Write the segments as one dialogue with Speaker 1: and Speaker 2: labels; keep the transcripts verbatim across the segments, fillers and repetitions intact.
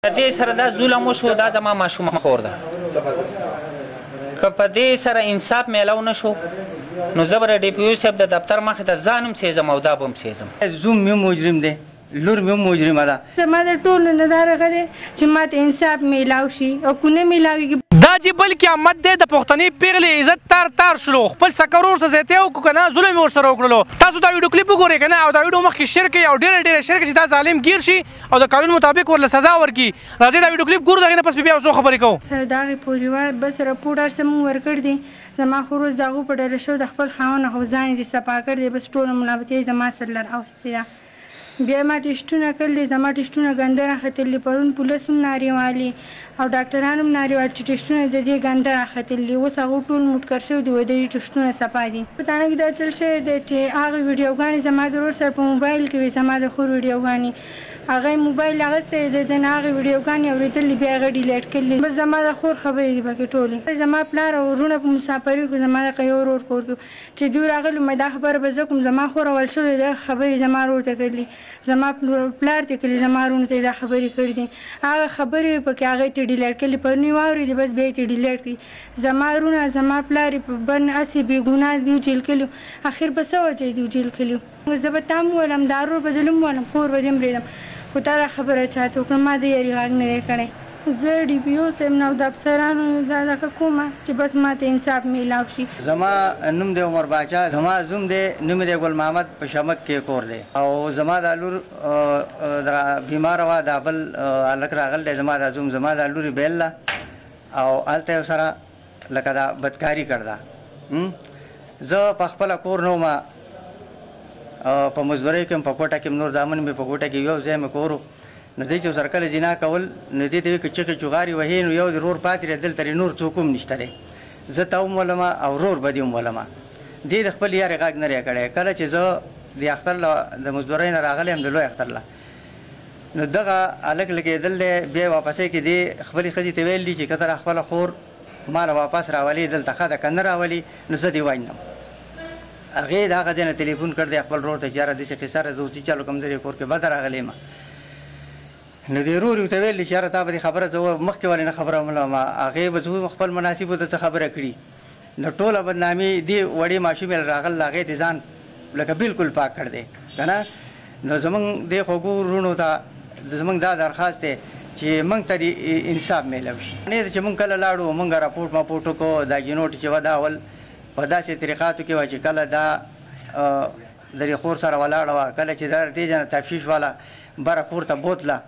Speaker 1: دې سره دا ظلم وشو دا زما ماشومه خور ده که په دې سره انصاف میلاو نه شو نو زه به ډي پي او صاحب د دفتر مخې ته ځان هم سېځم او دا به هم سېځم
Speaker 2: زوم مې مجرم دی لور مې مجرمه ده
Speaker 3: زما د ټولو نه دا رغه دی چې ماته انصاف میلاو شي او که نه میلاویږي
Speaker 4: دا چې بل قیامت دی د پښتنې پیغلې عزت تار تار شلو خپل سکه ورور څه زیاتی وکړو که نه ظلم یې ورسره وکړلو تاسو دا ویډیو کلیپ وګورئ که نه او دا ویډیو مخکې شیر کړئ او ډېره ډېره شیر کړئ چې دا ظالم ګیر شي او د قانون مطابق ورله سزا ورکړي راځئ دا ویډیو کلیپ ګورو د هغې نه پس بیا څو خبرې کوو
Speaker 3: سر د هغې پورې بس رپورټ هر څه مونږ ورکړ دي زما خو روز د هغو په ډله شو د خپل خاوند او ځان یې دې صفا کړ دی بس ټوله ملامتي زما سر لر اوستې ده بیا ما ټسټونه کړلي زما ټسټونه ګنده راختلي پرون پولیس هم نارې او ډاکټران هم نارې وال چې ټسټونه د دې ګنده راختلي اوس هغو ټول موټکر شوي دي د دې ټسټونه صفا دي په تانه کې دا چل شوی دی چې هغه ویډیوګانې زما د ورور سره په موبایل کې وي زما د خور ویډیوګانې هغه موبایل اخیستی دی د نه هغې ویډیوګانې اورېدلې بیا هغه ډیلیټ کړلې بس زما د خور خبرې دي پکې ټولې زما پلار او وروڼه په مسافري کړو زما د یو ورور کور کې چې دوی راغلي مې دا خبره به زه کوم زما خور اول شوې ده خبرې زما ورور ته کړلې زما پلار ته کړلې زما وروڼو ته دا خبرې کړې دي هغه خبرې پکې هغې ته ډیلیټ کړلې پرونی واورېدې بس بیا یې ته ډیلیټ کړي زما وروڼه زما پلار یې په بن هسې بې ګناه دي جیل کړلي اخر په څه وجه دي جیل کړلي زه به تا هم وولم دا ورور به دلم وولم خور به دې هم پرېږدم خو تا دا خبره چاته وکړه ما د یاري غږ نه دی کړی زه ډي پي او صاحب نه او د افسرانو دا دغه کومه چې بس ماته انصاف میلاو شي
Speaker 2: زما نوم دی عمر باچا زما زوم دی نوم دی ګل محمد په شمک کې کور دی او زما دا لور بیماره وه دا بل هلک راغلی دی زما دا زوم زما دا لورې بیله او هلته یې سره لکه دا بدکاري کړده زه په خپله کور نه ومه په مزدورۍ کې هم په کوټه کې هم نور زامن مې په کوټه کې یو ځای مې کور نو دی چې ورسره کله زنا کول نو دې ته وي که چغې چغارې وهې نو یو د ورور پاتې دی دلته نور څوک هم نشته دی زه ته هم ولمه او ورور به دې هم ولمه دې د خپل یارې غږ نه دی کړی کله چې زه د اختر له د مزدورۍ نه راغلی یم د لوی اختر له نو دغه هلک لګېدل دی بیا واپسۍ کې دې خپلې ښځې ته ویل دي چې که ته را خپله خور ماله واپس راولي دلته ښه ده که نه راولي نو زه دې وژنم هغې د هغه ځای نه تلیفون کړ دی خپل ورور ته چې یاره داسې قصه ده زه اوس چې چالو کوم زه کور کې بده راغلی یم نو دې ورور یې ورته ویل چې یاره تا به دې خبره زه مخکې ولې نه خبره وملم هغې به زه خپل مناسب ورته څه خبره کړي نو ټوله بدنامي دې وړې ماشومې راغله هغې ته ځان لکه بالکل پاک کړ دی که نه نو زمونږ دې خوږو وروڼو ته زمونږ دا درخواست دی چې موږ ته دې انصاف میلاو شي نه چې موږ کله لاړو موږ راپورټ ماپورټ وکړو دا ګینوټ چې وه دا اول په داسې طریقاتو کې وه چې کله دا د دې خور سره ولاړه وه کله چې دا دې جنه تفتیش والا بره کور ته بوتله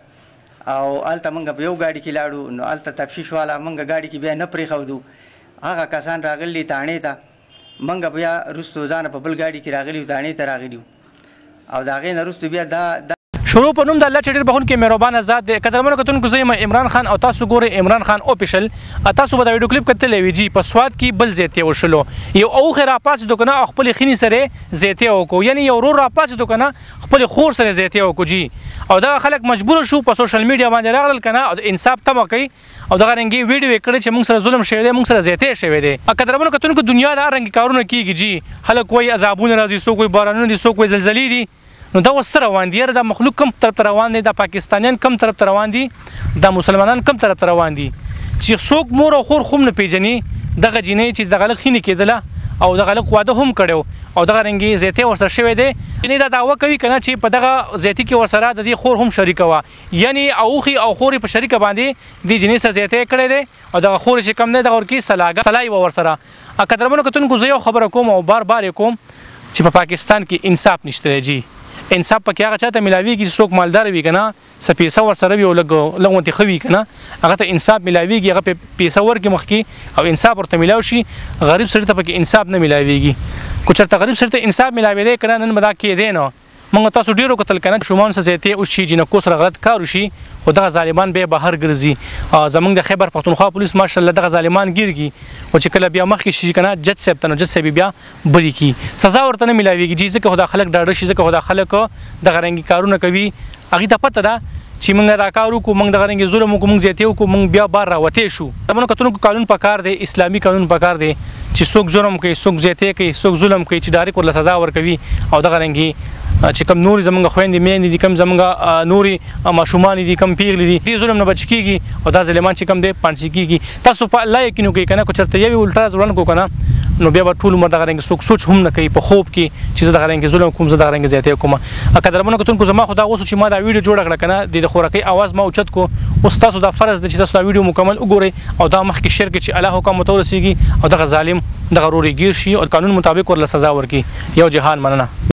Speaker 2: او هلته موږ په یو ګاډي کې لاړو نو هلته تفتیش والا موږ ګاډي کې بیا نه پرېښودو هغه کسان راغلي تاڼې ته موږ بیا وروستو ځانه په بل ګاډي کې راغلي تاڼې ته راغلي او د هغې نه وروستو بیا دا
Speaker 4: شروع په نوم د الله چې ډېر بخونکی مهربانه ذات دی قدرمنو کتونکو زه یم عمران خان او تاسو ګورئ عمران خان اوفیشل تاسو به دا ویډیو کلیپ کتلی وي جي په سوات کې بل زیاتی وشلو یو اوښې راپاڅېدو که نه او خپلې ښینې سره یې زیاتی وکړو یعنې یو ورور راپاڅېدو که نه خپلې خور سره یې زیاتی وکړو جي او دغه خلک مجبوره شو په سوشل میډیا باندې راغلل که نه او د انصاف تمه کوي او دغه رنګې ویډیو یې کړی چې موږ سره ظلم شوی دی موږ سره زیاتی شوی دی قدرمنو کتونکو دنیا دا رنګې کارونه کېږي جي خلک وایي عذابونه راځي څوک وایي بارانونه دي څوک وایي زلزلې دي نو دا اوس څه روان دي یاره دا مخلوق کم طرف ته روان دی دا پاکستانیان کم طرف ته روان دي دا مسلمانان کم طرف ته روان دي چې څوک مور او خور خوم نه پېژني دغه جینۍ چې دغه هلک ښینې کېدله او دغه هلک واده هم کړی او دغه رنګې زیاتی ورسره شوی دی یعنې دا دعوه کوي که نه چې په دغه زیاتي کې ورسره د دې خور هم شریکه وه یعنې اوښې او خور په شریکه باندې دې جینۍ سره زیاتی کړی دی او دغه خور چې کم دی دغه ورکې سلاګه سلا یې وه ورسره قدرمنو کتونکو زه یو خبره کوم او بار بار یې کوم چې په پاکستان کې انصاف نشته دی جي انصاف پکې هغه چاته میلاویږي چې څوک مالدار وي که نه څه پیسه ورسره وي او لږ لږ غوندې ښه وي که نه هغه ته انصاف میلاویږي هغه پې پیسه ورکړي مخکې او انصاف ورته میلاو شي غریب سړي ته پکې انصاف نه میلاویږي که چېرته غریب سړي ته انصاف میلاوېدی که نه نن به دا کېدی نه موږ تاسو ډېر وکتل که نه ماشومانو سره زیاتې وشي جینکو سره غلط کار وشي خو دغه ظالمان بیا بهر ګرځي زموږ د خیبر پښتونخوا پولیس ماشاءالله دغه ظالمان ګیر کي خو چې کله بیا مخکې شي که نه جج صاحب ته نو جج صاحب بیا بری کي سزا ورته نه میلاویږي جي ځکه خو دا خلک ډاډه شي ځکه خو دا خلک دغه رنګي کارونه کوي هغې ته پته ده چې موږ دا کار وکړو موږ دغه رنګې ظلم وکړو موږ زیاتې وکړو موږ بیا بار راوتې شو زمونو کتونکو قانون پکار دی اسلامي قانون پکار دی چې څوک جرم کوي څوک زیاتې کوي څوک ظلم کوي چې ډایرکټ ورله سزا ورکوي او دغه رنګې چې کم نور زمونږ خويندې میندې دي کم زمونږ نوري ماشومان دي کم پیغلې دي دې ظلم نه بچ کیږي او دا ظالمان چې کم دي پانسي کیږي تاسو په الله یقین کوئ کنه کو چرته یو الټا ځوړن کو کنه نو بیا به ټول عمر دغه رنګ سوچ سوچ هم نه کوي په خوب کې چې دغه رنګ ظلم کوم زه دغه رنګ زیاتې کوم ا قدرمنو کوتونکو زما خدا اوس چې ما دا ویډیو جوړ کړ کنه د خورکۍ आवाज ما اوچت کو اوس تاسو دا فرض دی چې تاسو دا ویډیو مکمل وګورئ او دا مخکې شرک چې الله حکم متورسيږي او دغه ظالم دغه روري گیر شي او قانون مطابق ورله سزا ورکړي یو جهان مننه